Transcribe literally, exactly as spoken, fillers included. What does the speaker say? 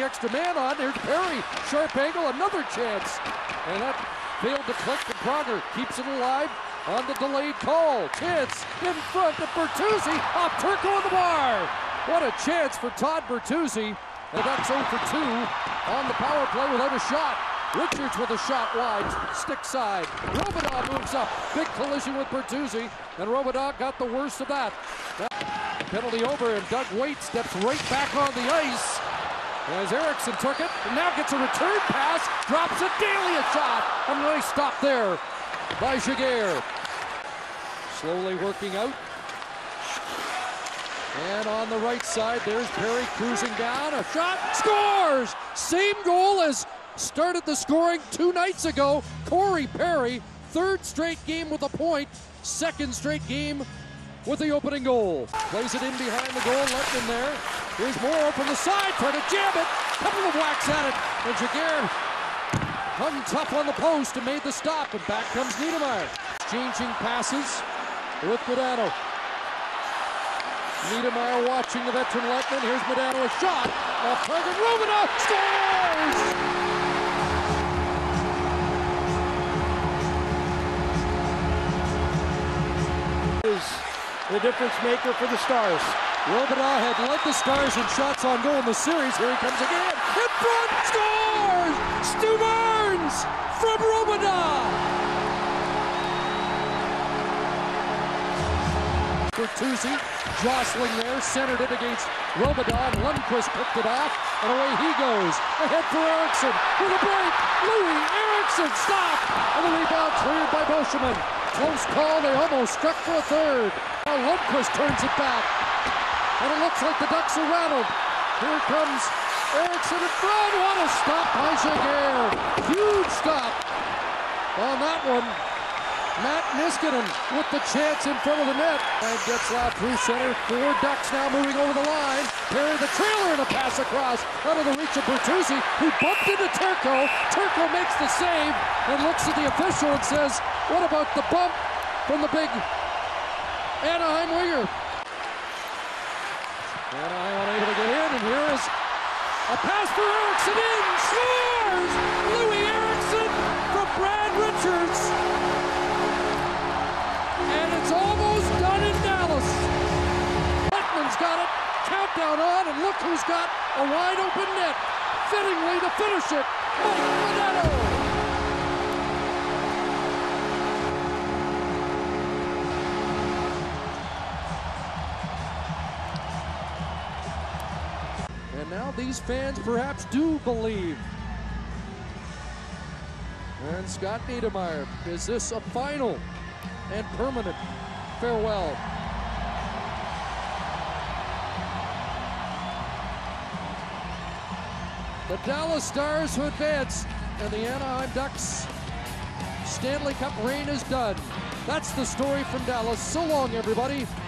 extra man on. There's Perry. Sharp angle, another chance. And that failed to click, and Pronger keeps it alive on the delayed call. Chance in front of Bertuzzi. Off Turco on the bar. What a chance for Todd Bertuzzi. And that's oh for two on the power play without a shot. Richards with a shot wide, stick side. Robidas moves up. Big collision with Bertuzzi, and Robidas got the worst of that. that. Penalty over, and Doug Weight steps right back on the ice as Eriksson took it, and now gets a return pass, drops it, Daly a shot. A nice stop there by Giguère. Slowly working out. And on the right side, there's Perry cruising down. A shot, scores! Same goal as started the scoring two nights ago. Corey Perry, third straight game with a point, second straight game with the opening goal. Plays it in behind the goal, Lettman there. Here's Moore from the side, trying to jam it. Couple of whacks at it, and Giguère hung tough on the post and made the stop, and back comes Niedermayer. Exchanging passes with Modano. Niedermayer watching the veteran Lettman. Here's Modano, a shot off target. Robidas scores! Is the difference maker for the Stars. Robidas had led the Stars in shots on goal in the series. Here he comes again. In front, scores! Stu Barnes from Robidas. Bertuzzi jostling there, centered it against Robidas. Lundqvist picked it off, and away he goes. Ahead for Eriksson with a break. Louis Eriksson stopped, and the rebound cleared by Boscheman. Close call, they almost struck for a third. Now Lundqvist turns it back, and it looks like the Ducks are rattled. Here comes Eriksson in front. What a stop by Giguère. Huge stop on that one. Matt Niskanen with the chance in front of the net. And gets out through center. Four Ducks now moving over the line. Perry the trailer and a pass across out of the reach of Bertuzzi, who bumped into Turco. Turco makes the save and looks at the official and says, what about the bump from the big Anaheim winger? Anaheim unable to get in, and here is a pass for Eriksson in. Scores! Louis Eriksson from Brad Richards. And it's almost done in Dallas. Lettman's got it. Countdown on, and look who's got a wide open net. Fittingly to finish it, Mike Modano. And now these fans perhaps do believe. And Scott Niedermayer, is this a final and permanent farewell? The Dallas Stars who advance, and the Anaheim Ducks Stanley Cup reign is done. That's the story from Dallas. So long, everybody.